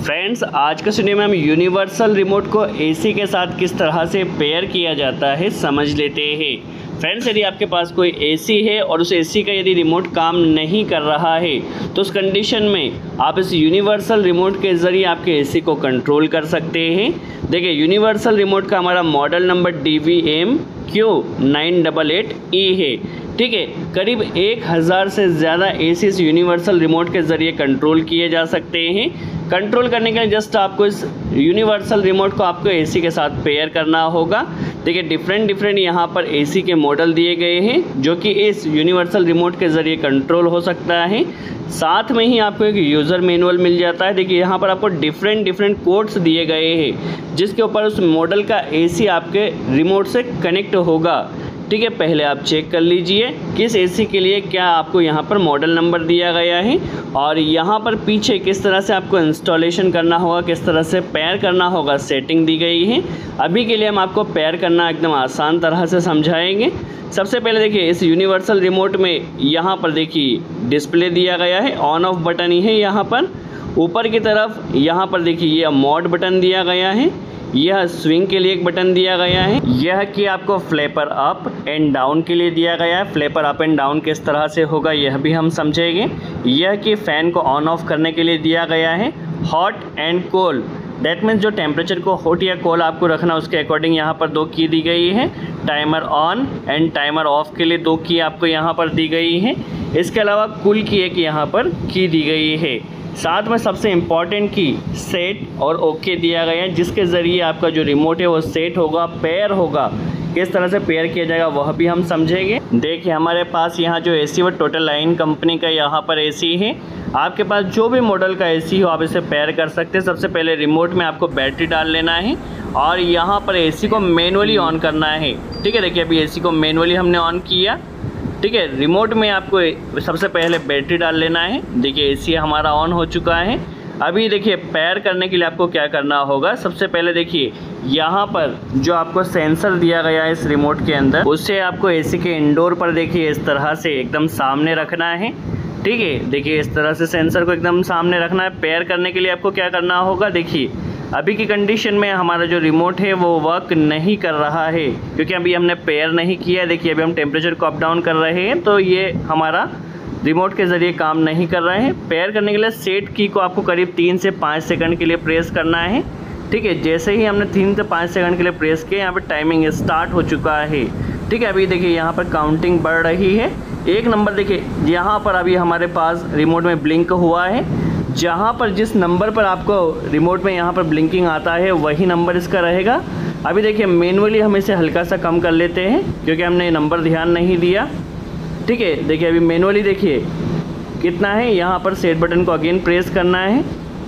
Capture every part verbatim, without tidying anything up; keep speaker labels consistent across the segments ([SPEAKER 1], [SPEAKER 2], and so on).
[SPEAKER 1] Friends, आज के video में हम यूनिवर्सल रिमोट को एसी के साथ किस तरह से पेयर किया जाता है समझ लेते हैं। फ्रेंड्स, यदि आपके पास कोई एसी है और उस एसी का यदि रिमोट काम नहीं कर रहा है तो उस कंडीशन में आप इस यूनिवर्सल रिमोट के ज़रिए आपके एसी को कंट्रोल कर सकते हैं। देखिए, यूनिवर्सल रिमोट का हमारा model number D V M Q nine double eight E है। ठीक है, करीब एक हज़ार से ज़्यादा एसी इस यूनिवर्सल रिमोट के ज़रिए कंट्रोल किए जा सकते हैं। कंट्रोल करने के लिए जस्ट आपको इस यूनिवर्सल रिमोट को आपको एसी के साथ पेयर करना होगा। देखिए, डिफरेंट डिफरेंट यहाँ पर एसी के मॉडल दिए गए हैं जो कि इस यूनिवर्सल रिमोट के ज़रिए कंट्रोल हो सकता है। साथ में ही आपको एक यूज़र मैनुअल मिल जाता है। देखिए, यहाँ पर आपको डिफरेंट डिफरेंट कोड्स दिए गए हैं जिसके ऊपर उस मॉडल का एसी आपके रिमोट से कनेक्ट होगा। ठीक है, पहले आप चेक कर लीजिए किस एसी के लिए क्या आपको यहाँ पर मॉडल नंबर दिया गया है और यहाँ पर पीछे किस तरह से आपको इंस्टॉलेशन करना होगा, किस तरह से पेयर करना होगा, सेटिंग दी गई है। अभी के लिए हम आपको पेयर करना एकदम आसान तरह से समझाएंगे। सबसे पहले देखिए, इस यूनिवर्सल रिमोट में यहाँ पर देखिए डिस्प्ले दिया गया है, ऑन ऑफ बटन ही है। यहाँ पर ऊपर की तरफ यहाँ पर देखिए यह मोड बटन दिया गया है, यह स्विंग के लिए एक बटन दिया गया है, यह कि आपको फ्लैपर अप एंड डाउन के लिए दिया गया है। फ्लैपर अप एंड डाउन किस तरह से होगा यह भी हम समझेंगे। यह कि फ़ैन को ऑन ऑफ करने के लिए दिया गया है। Hot and cold, that means जो टेम्परेचर को हॉट या कोल्ड आपको रखना उसके अकॉर्डिंग यहाँ पर दो की दी गई है। Timer on and timer off के लिए दो की आपको यहाँ पर दी गई है। इसके अलावा कुल की एक यहाँ पर की दी गई है। साथ में सबसे इम्पॉर्टेंट की सेट और ओके दिया गया है जिसके ज़रिए आपका जो रिमोट है वो सेट होगा, पेयर होगा। किस तरह से पेयर किया जाएगा वह भी हम समझेंगे। देखिए, हमारे पास यहाँ जो एसी वो टोटल लाइन कंपनी का यहाँ पर एसी है। आपके पास जो भी मॉडल का एसी हो आप इसे पेयर कर सकते हैं। सबसे पहले रिमोट में आपको बैटरी डाल लेना है और यहाँ पर एसी को मैनुअली ऑन करना है। ठीक है, देखिए अभी एसी को मैनुअली हमने ऑन किया। ठीक है, रिमोट में आपको सबसे पहले बैटरी डाल लेना है। देखिए, एसी हमारा ऑन हो चुका है। अभी देखिए, पेयर करने के लिए आपको क्या करना होगा। सबसे पहले देखिए यहाँ पर जो आपको सेंसर दिया गया है इस रिमोट के अंदर, उससे आपको एसी के इंडोर पर देखिए इस तरह से एकदम सामने रखना है। ठीक है, देखिए इस तरह से सेंसर को एकदम सामने रखना है। पेयर करने के लिए आपको क्या करना होगा, देखिए अभी की कंडीशन में हमारा जो रिमोट है वो वर्क नहीं कर रहा है क्योंकि अभी हमने पेयर नहीं किया। देखिए, अभी हम टेम्परेचर को अप डाउन कर रहे हैं तो ये हमारा रिमोट के ज़रिए काम नहीं कर रहे हैं। पेयर करने के लिए सेट की को आपको करीब तीन से पाँच सेकंड के लिए प्रेस करना है। ठीक है, जैसे ही हमने तीन से पाँच सेकंड के लिए प्रेस किया, यहाँ पर टाइमिंग स्टार्ट हो चुका है। ठीक है, अभी देखिए यहाँ पर काउंटिंग बढ़ रही है। एक नंबर देखिए यहाँ पर अभी हमारे पास रिमोट में ब्लिंक हुआ है। जहाँ पर जिस नंबर पर आपको रिमोट में यहाँ पर ब्लिंकिंग आता है वही नंबर इसका रहेगा। अभी देखिए मैनुअली हम इसे हल्का सा कम कर लेते हैं क्योंकि हमने नंबर ध्यान नहीं दिया। ठीक है, देखिए अभी मैनुअली देखिए कितना है। यहाँ पर सेट बटन को अगेन प्रेस करना है।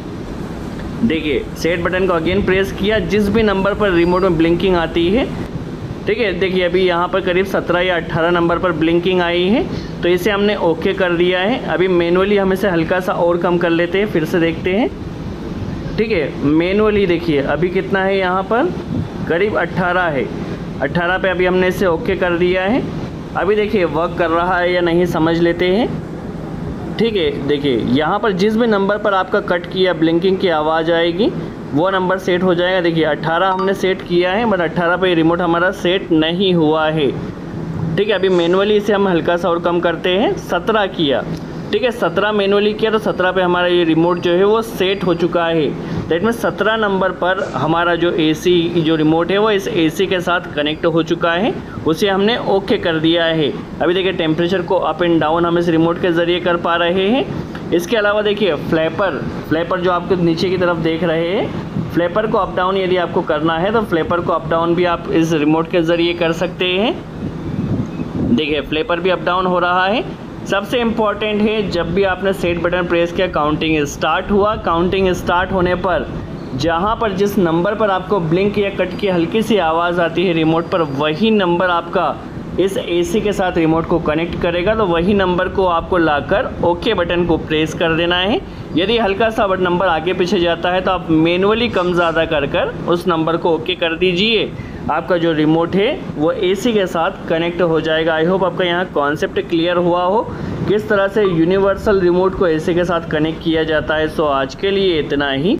[SPEAKER 1] देखिए, सेट बटन को अगेन प्रेस किया, जिस भी नंबर पर रिमोट में ब्लिंकिंग आती है। ठीक है, देखिए अभी यहाँ पर करीब सत्रह या अट्ठारह नंबर पर ब्लिंकिंग आई है तो इसे हमने ओके कर दिया है। अभी मैनुअली हम इसे हल्का सा और कम कर लेते हैं, फिर से देखते हैं। ठीक है, मैनुअली देखिए अभी कितना है, यहाँ पर करीब अट्ठारह है। अट्ठारह पे अभी हमने इसे ओके कर दिया है। अभी देखिए वर्क कर रहा है या नहीं समझ लेते हैं। ठीक है, देखिए यहाँ पर जिस भी नंबर पर आपका कट किया ब्लिंकिंग की आवाज़ आएगी वो नंबर सेट हो जाएगा। देखिए अट्ठारह हमने सेट किया है बट अट्ठारह पे रिमोट हमारा सेट नहीं हुआ है। ठीक है, अभी मैनुअली इसे हम हल्का सा और कम करते हैं। सत्रह किया। ठीक है, सत्रह मैनुअली किया तो सत्रह पे हमारा ये रिमोट जो है वो सेट हो चुका है। दैट मीन्स सत्रह नंबर पर हमारा जो एसी जो रिमोट है वो इस एसी के साथ कनेक्ट हो चुका है। उसे हमने ओके कर दिया है। अभी देखिए टेम्परेचर को अप एंड डाउन हम इस रिमोट के ज़रिए कर पा रहे हैं। इसके अलावा देखिए फ्लैपर फ्लैपर जो आपको नीचे की तरफ देख रहे हैं, फ्लैपर को अप डाउन यदि आपको करना है तो फ्लैपर को अप डाउन भी आप इस रिमोट के ज़रिए कर सकते हैं। देखिए फ्लैपर भी अप डाउन हो रहा है। सबसे इम्पॉर्टेंट है, जब भी आपने सेट बटन प्रेस किया काउंटिंग स्टार्ट हुआ। काउंटिंग स्टार्ट होने पर जहाँ पर जिस नंबर पर आपको ब्लिंक या कट की हल्की सी आवाज़ आती है रिमोट पर, वही नंबर आपका इस एसी के साथ रिमोट को कनेक्ट करेगा। तो वही नंबर को आपको लाकर ओके बटन को प्रेस कर देना है। यदि हल्का सा बट नंबर आगे पीछे जाता है तो आप मैनुअली कम ज़्यादा कर कर उस नंबर को ओके कर दीजिए। आपका जो रिमोट है वो एसी के साथ कनेक्ट हो जाएगा। आई होप आपका यहाँ कॉन्सेप्ट क्लियर हुआ हो किस तरह से यूनिवर्सल रिमोट को एसी के साथ कनेक्ट किया जाता है। सो आज के लिए इतना ही।